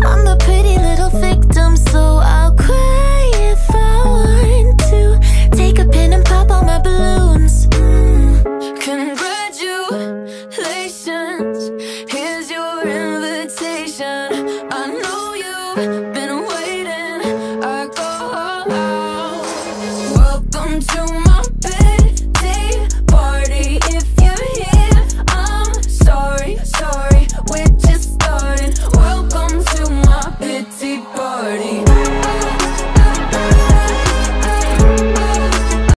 I'm the pretty little victim, so I'll cry if I want to. Take a pen and pop all my balloons. Congratulations, here's your invitation. I know you've been waiting. I go all out. Welcome to my